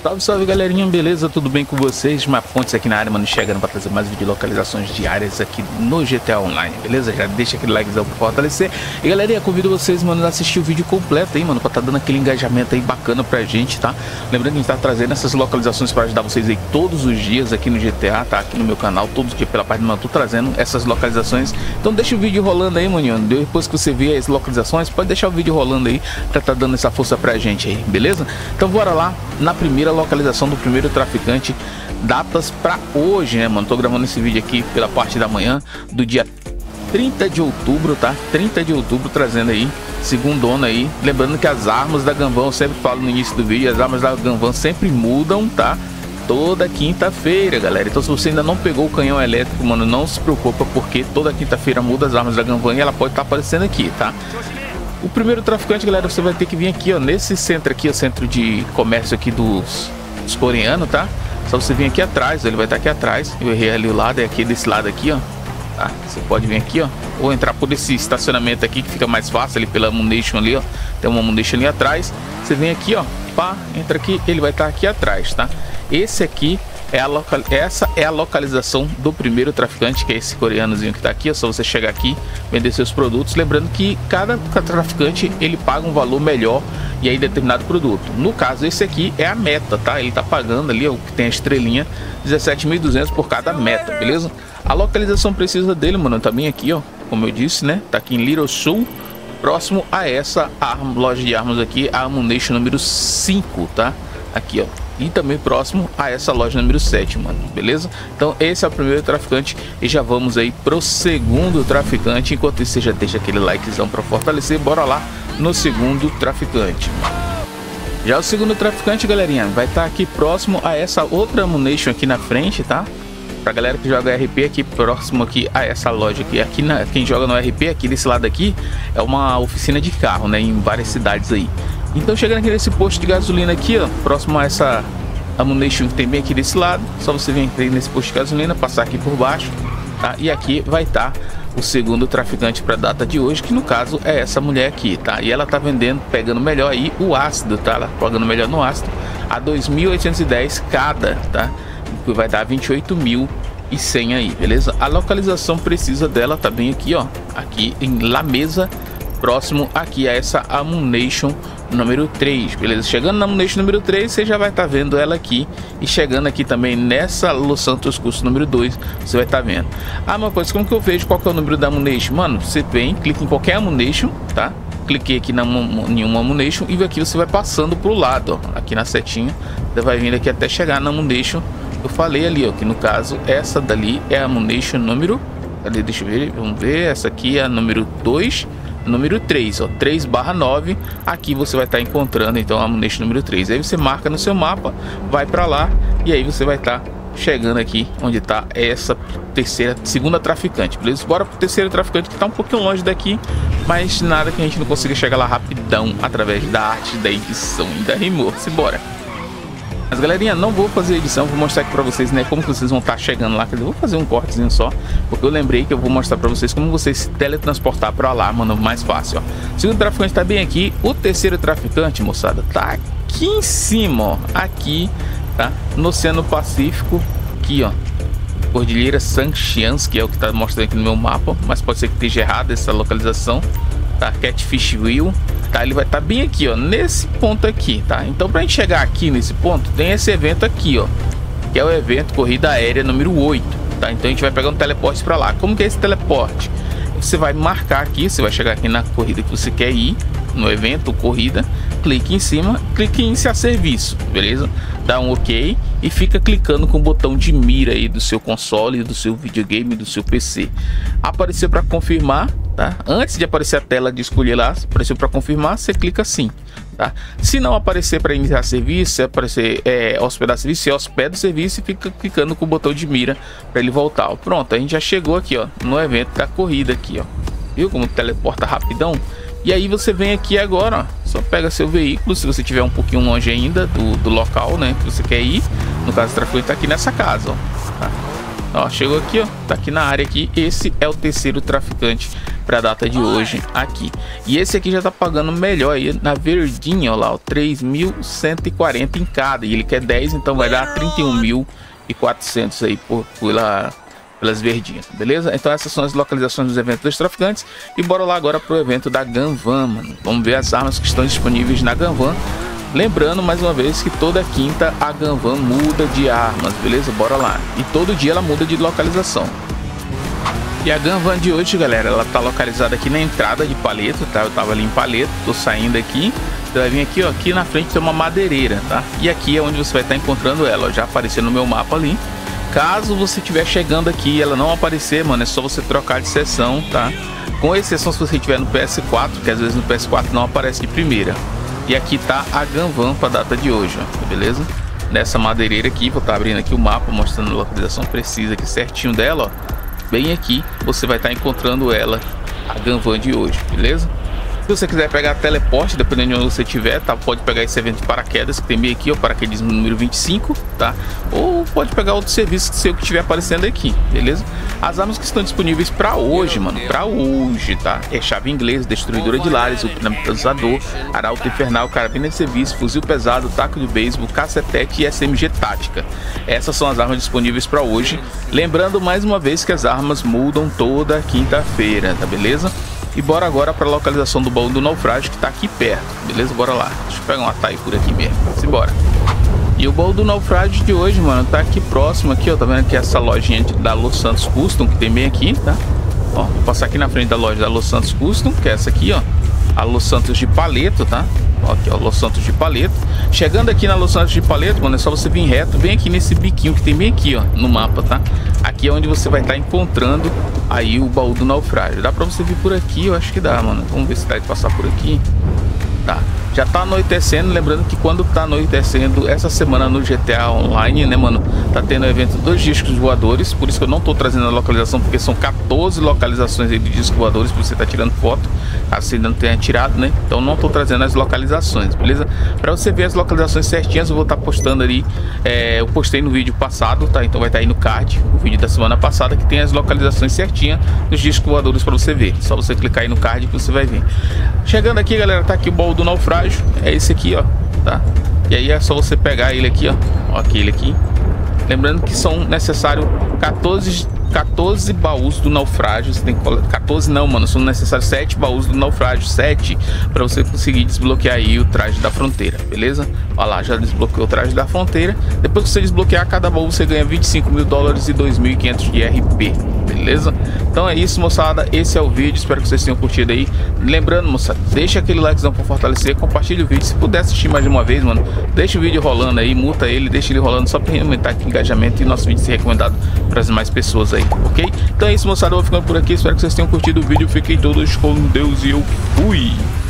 Salve, salve galerinha, beleza? Tudo bem com vocês? Pontes aqui na área, mano, chegando para trazer mais vídeo de localizações diárias aqui no GTA Online, beleza? Já deixa aquele likezão pra fortalecer. E galerinha, convido vocês, mano, a assistir o vídeo completo aí, mano, pra tá dando aquele engajamento aí bacana pra gente, tá? Lembrando que a gente tá trazendo essas localizações para ajudar vocês aí todos os dias aqui no GTA, tá? Aqui no meu canal, todos os dias pela parte do meu, tô trazendo essas localizações. Então deixa o vídeo rolando aí, maninho. Depois que você vê as localizações, pode deixar o vídeo rolando aí pra tá dando essa força pra gente aí, beleza? Então bora lá na primeira localização do primeiro traficante, datas para hoje, né, mano? Tô gravando esse vídeo aqui pela parte da manhã do dia 30 de outubro, tá? 30 de outubro, trazendo aí, segundona aí. Lembrando que as armas da Gunvan, eu sempre falo no início do vídeo, as armas da Gunvan sempre mudam, tá? Toda quinta-feira, galera. Então se você ainda não pegou o canhão elétrico, mano, não se preocupa, porque toda quinta-feira muda as armas da Gunvan e ela pode estar aparecendo aqui, tá? O primeiro traficante, galera, você vai ter que vir aqui, ó, nesse centro aqui, o centro de comércio aqui dos coreanos, tá? Só você vir aqui atrás, ele vai estar aqui atrás. Eu errei ali o lado, é aqui desse lado aqui, ó. Tá? Você pode vir aqui, ó, ou entrar por esse estacionamento aqui que fica mais fácil ali pela Ammunition ali, ó. Tem uma Ammunition ali atrás. Você vem aqui, ó, pá, entra aqui, ele vai estar aqui atrás, tá? Esse aqui é essa é a localização do primeiro traficante, que é esse coreanozinho que tá aqui. É só você chegar aqui, vender seus produtos. Lembrando que cada traficante ele paga um valor melhor e aí determinado produto. No caso, esse aqui é a meta, tá? Ele tá pagando ali, ó, o que tem a estrelinha, 17.200 por cada meta, beleza? A localização precisa dele, mano, também aqui, ó, como eu disse, né? Tá aqui em Little Sul, próximo a essa loja de armas aqui, a Ammunition número 5, tá? Aqui, ó. E também próximo a essa loja número 7, mano, beleza? Então esse é o primeiro traficante e já vamos aí pro segundo traficante. Enquanto isso, você já deixa aquele likezão para fortalecer. Bora lá no segundo traficante. Já o segundo traficante, galerinha, vai estar aqui próximo a essa outra Ammunition aqui na frente, tá? Pra galera que joga RP aqui, próximo aqui a essa loja aqui. Quem joga no RP aqui desse lado aqui é uma oficina de carro, né? Em várias cidades aí. Então chegando aqui nesse posto de gasolina aqui, ó, próximo a essa Ammunition que tem bem aqui desse lado, só você vir aqui nesse posto de gasolina, passar aqui por baixo, tá? E aqui vai estar o segundo traficante para a data de hoje, que no caso é essa mulher aqui, tá? E ela tá vendendo, pegando melhor aí o ácido, tá? Ela pagando melhor no ácido a 2.810 cada, tá? Que vai dar 28.100 aí, beleza? A localização precisa dela tá bem aqui, ó, aqui em La Mesa, próximo aqui a essa Ammunition número 3, beleza? Chegando na Ammunition número 3, você já vai estar vendo ela aqui. E chegando aqui também nessa Los Santos Curso número 2, você vai estar vendo. Ah, uma coisa, como que eu vejo qual que é o número da Ammunition? Mano, você vem, clica em qualquer Ammunition, tá? Cliquei aqui em uma Ammunition e aqui você vai passando pro lado, ó, aqui na setinha. Você vai vindo aqui até chegar na Ammunition. Eu falei ali, ó, que no caso essa dali é a Ammunition número... Cadê? Deixa eu ver, vamos ver. Essa aqui é a número 2, número 3, ó, 3/9. Aqui você vai estar encontrando então a Ammunition número 3. Aí você marca no seu mapa, vai para lá e aí você vai estar chegando aqui onde está essa segunda traficante, beleza? Bora pro terceiro traficante, que tá um pouquinho longe daqui, mas nada que a gente não consiga chegar lá rapidão através da arte da edição e da remorse. Bora. Mas galerinha, não vou fazer edição, vou mostrar aqui pra vocês, né, como que vocês vão estar chegando lá. Quer dizer, vou fazer um cortezinho só, porque eu lembrei que eu vou mostrar pra vocês como vocês se teletransportar pra lá, mano, mais fácil, ó. O segundo traficante tá bem aqui, o terceiro traficante, moçada, tá aqui em cima, ó, aqui, tá, no Oceano Pacífico, aqui, ó, Cordilheira Sanchians, que é o que tá mostrando aqui no meu mapa, mas pode ser que esteja errado essa localização, tá, Catfish Wheel. Tá, ele vai estar bem aqui, ó, nesse ponto aqui, tá? Então pra gente chegar aqui nesse ponto, tem esse evento aqui, ó, que é o evento Corrida Aérea número 8, tá? Então a gente vai pegar um teleporte pra lá. Como que é esse teleporte? Você vai marcar aqui, você vai chegar aqui na corrida que você quer ir, no evento, corrida, clique em cima, clique em iniciar serviço, beleza? Dá um OK e fica clicando com o botão de mira aí do seu console, do seu videogame, do seu PC. Apareceu para confirmar, tá? Antes de aparecer a tela de escolher lá, apareceu para confirmar, você clica assim, tá? Se não aparecer para iniciar serviço, se aparecer hospedar serviço, você hospeda o serviço e fica clicando com o botão de mira para ele voltar. Ó, pronto, a gente já chegou aqui, ó, no evento da corrida aqui, ó. Viu como teleporta rapidão? E aí você vem aqui agora, ó, só pega seu veículo, se você tiver um pouquinho longe ainda do local, né, que você quer ir. No caso, o traficante tá aqui nessa casa, ó, tá? Ó, chegou aqui, ó, tá aqui na área aqui. Esse é o terceiro traficante para a data de hoje aqui. E esse aqui já tá pagando melhor aí na verdinha, ó lá, ó, 3.140 em cada, e ele quer 10, então vai dar 31.400 aí pelas verdinhas, beleza? Então essas são as localizações dos eventos dos traficantes, e bora lá agora pro evento da Gunvan, mano. Vamos ver as armas que estão disponíveis na Gunvan. Lembrando mais uma vez que toda quinta a Gunvan muda de armas, beleza? Bora lá. E todo dia ela muda de localização. E a Gunvan de hoje, galera, ela tá localizada aqui na entrada de Paleto, tá? Eu tava ali em Paleto, tô saindo aqui. Você vai vir aqui, ó, aqui na frente tem uma madeireira, tá? E aqui é onde você vai estar encontrando ela, ó, já apareceu no meu mapa ali. Caso você estiver chegando aqui e ela não aparecer, mano, é só você trocar de sessão, tá? Com exceção se você estiver no PS4, que às vezes no PS4 não aparece de primeira. E aqui tá a Gunvan para data de hoje, ó, beleza? Nessa madeireira aqui, vou estar abrindo aqui o mapa, mostrando a localização precisa aqui certinho dela, ó. Bem aqui, você vai estar encontrando ela, a Gunvan de hoje, beleza? Se você quiser pegar teleporte, dependendo de onde você estiver, tá? Pode pegar esse evento de paraquedas que tem bem aqui, ó, paraquedismo número 25, tá? Ou pode pegar outro serviço que seu que estiver aparecendo aqui, beleza? As armas que estão disponíveis para hoje, mano, para hoje, tá? É chave inglesa, destruidora de lares, o pneumatizador, arauto infernal, carabina de serviço, fuzil pesado, taco de beisebol, cacetete e SMG tática. Essas são as armas disponíveis para hoje. Lembrando mais uma vez que as armas mudam toda quinta-feira, tá beleza? E bora agora para a localização do baú do naufrágio, que tá aqui perto, beleza? Bora lá. Deixa eu pegar um atalho por aqui mesmo. Simbora. E o baú do naufrágio de hoje, mano, tá aqui próximo, aqui, ó. Tá vendo aqui essa lojinha da Los Santos Custom, que tem bem aqui, tá? Ó, vou passar aqui na frente da loja da Los Santos Custom, que é essa aqui, ó. A Los Santos de Paleto, tá? Ó, aqui, ó, Los Santos de Paleto. Chegando aqui na Los Santos de Paleto, mano, é só você vir reto, bem aqui nesse biquinho que tem bem aqui, ó, no mapa, tá? Aqui é onde você vai estar encontrando aí o baú do naufrágio. Dá pra você vir por aqui? Eu acho que dá, mano. Vamos ver se dá de passar por aqui. Tá. Já tá anoitecendo, lembrando que quando tá anoitecendo essa semana no GTA Online, né, mano, tá tendo o evento dos discos voadores, por isso que eu não tô trazendo a localização, porque são 14 localizações aí de discos voadores pra você tá tirando foto, caso você ainda não tenha tirado, né, então não tô trazendo as localizações, beleza? Pra você ver as localizações certinhas, eu vou estar postando ali, eu postei no vídeo passado, tá, então vai estar aí no card, o vídeo da semana passada, que tem as localizações certinhas dos discos voadores pra você ver, só você clicar aí no card que você vai ver. Chegando aqui, galera, tá aqui o baú do naufrágio. É esse aqui, ó, tá? E aí é só você pegar ele aqui, ó, aquele aqui. Lembrando que são necessários 14 baús do naufrágio. Você tem que 14 não, mano, são necessários 7 baús do naufrágio, 7 para você conseguir desbloquear aí o traje da fronteira, beleza? Olha lá, já desbloqueou o traje da fronteira. Depois que você desbloquear cada baú, você ganha 25 mil dólares e 2.500 de RP, beleza? Então é isso, moçada, esse é o vídeo, espero que vocês tenham curtido aí. Lembrando, moçada, deixa aquele likezão para fortalecer, compartilha o vídeo. Se puder assistir mais de uma vez, mano, deixa o vídeo rolando aí, multa ele, deixa ele rolando só para aumentar aqui o engajamento e nosso vídeo ser recomendado para as mais pessoas aí, ok? Então é isso, moçada, eu vou ficando por aqui, espero que vocês tenham curtido o vídeo, fiquem todos com Deus e eu fui!